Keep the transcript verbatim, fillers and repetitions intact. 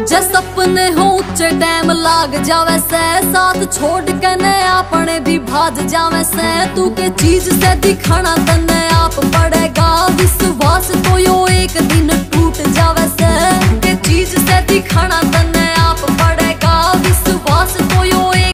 जस सपने हो ऊंचे डैम लाग जावे से, साथ छोड़ के न अपने भी भाज जावे से। तू के चीज से दिखाना तने आप पड़ेगा विश्वास, तो यो एक दिन टूट जावे से। के चीज से दिखाना